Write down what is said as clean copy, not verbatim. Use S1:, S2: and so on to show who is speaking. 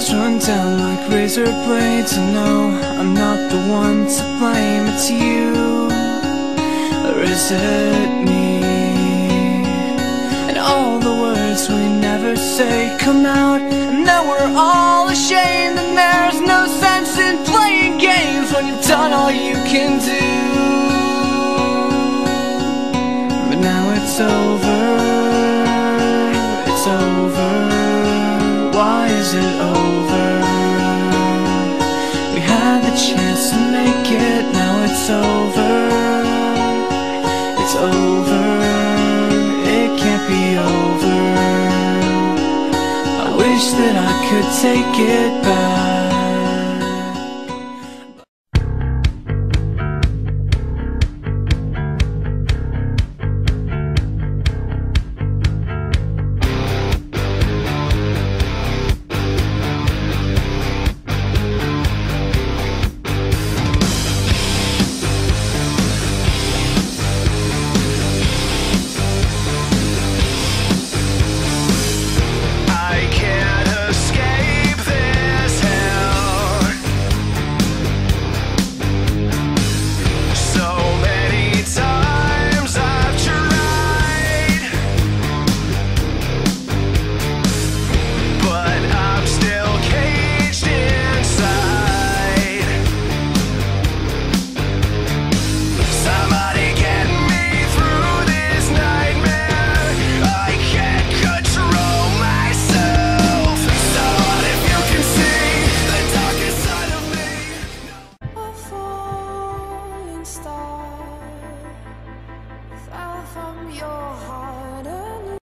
S1: tears run down like razor blades. I know I'm not the one to blame. It's you, or is it me? And all the words we never say come out, and now we're all ashamed. And there's no sense in playing games when you've done all you can do. But now it's over, it's over. Why is it over? We had the chance to make it, now it's over. It's over, it can't be over. I wish that I could take it back.
S2: From your heart.